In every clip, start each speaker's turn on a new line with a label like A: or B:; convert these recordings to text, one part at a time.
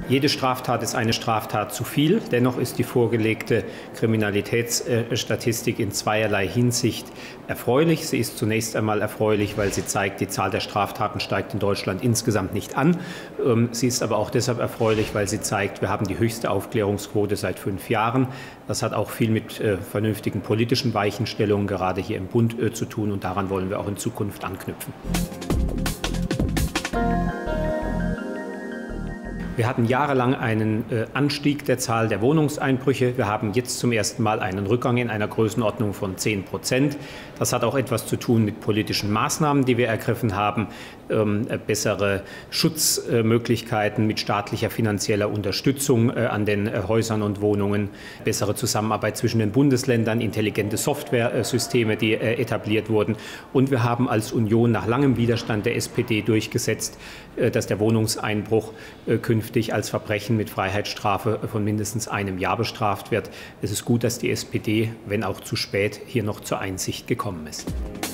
A: Jede Straftat ist eine Straftat zu viel. Dennoch ist die vorgelegte Kriminalitätsstatistik in zweierlei Hinsicht erfreulich. Sie ist zunächst einmal erfreulich, weil sie zeigt, die Zahl der Straftaten steigt in Deutschland insgesamt nicht an. Sie ist aber auch deshalb erfreulich, weil sie zeigt, wir haben die höchste Aufklärungsquote seit 5 Jahren. Das hat auch viel mit vernünftigen politischen Weichenstellungen gerade hier im Bund zu tun, und daran wollen wir auch in Zukunft anknüpfen. Wir hatten jahrelang einen Anstieg der Zahl der Wohnungseinbrüche. Wir haben jetzt zum ersten Mal einen Rückgang in einer Größenordnung von 10%. Das hat auch etwas zu tun mit politischen Maßnahmen, die wir ergriffen haben. Bessere Schutzmöglichkeiten mit staatlicher finanzieller Unterstützung an den Häusern und Wohnungen, bessere Zusammenarbeit zwischen den Bundesländern, intelligente Softwaresysteme, die etabliert wurden. Und wir haben als Union nach langem Widerstand der SPD durchgesetzt, dass der Wohnungseinbruch künftig als Verbrechen mit Freiheitsstrafe von mindestens 1 Jahr bestraft wird. Es ist gut, dass die SPD, wenn auch zu spät, hier noch zur Einsicht gekommen ist.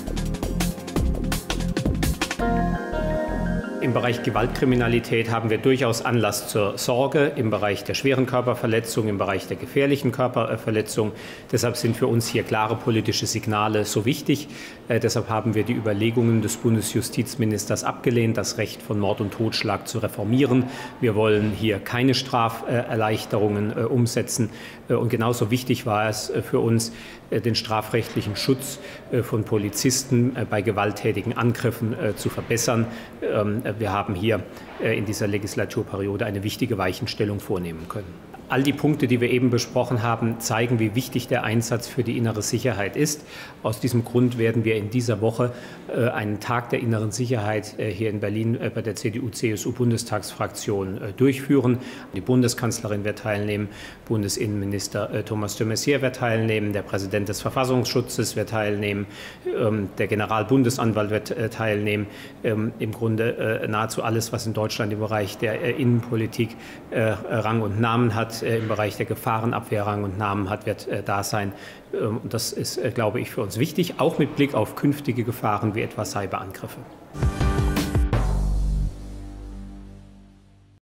A: Im Bereich Gewaltkriminalität haben wir durchaus Anlass zur Sorge, im Bereich der schweren Körperverletzung, im Bereich der gefährlichen Körperverletzung. Deshalb sind für uns hier klare politische Signale so wichtig. Deshalb haben wir die Überlegungen des Bundesjustizministers abgelehnt, das Recht von Mord und Totschlag zu reformieren. Wir wollen hier keine Straferleichterungen umsetzen. Und genauso wichtig war es für uns, den strafrechtlichen Schutz von Polizisten bei gewalttätigen Angriffen zu verbessern. Wir haben hier in dieser Legislaturperiode eine wichtige Weichenstellung vornehmen können. All die Punkte, die wir eben besprochen haben, zeigen, wie wichtig der Einsatz für die innere Sicherheit ist. Aus diesem Grund werden wir in dieser Woche einen Tag der inneren Sicherheit hier in Berlin bei der CDU-CSU-Bundestagsfraktion durchführen. Die Bundeskanzlerin wird teilnehmen, Bundesinnenminister Thomas de Maizière wird teilnehmen, der Präsident des Verfassungsschutzes wird teilnehmen, der Generalbundesanwalt wird teilnehmen. Im Grunde nahezu alles, was in Deutschland im Bereich der Innenpolitik Rang und Namen hat, im Bereich der Gefahrenabwehr Rang und Namen hat, wird da sein. Das ist, glaube ich, für uns wichtig, auch mit Blick auf künftige Gefahren wie etwa Cyberangriffe.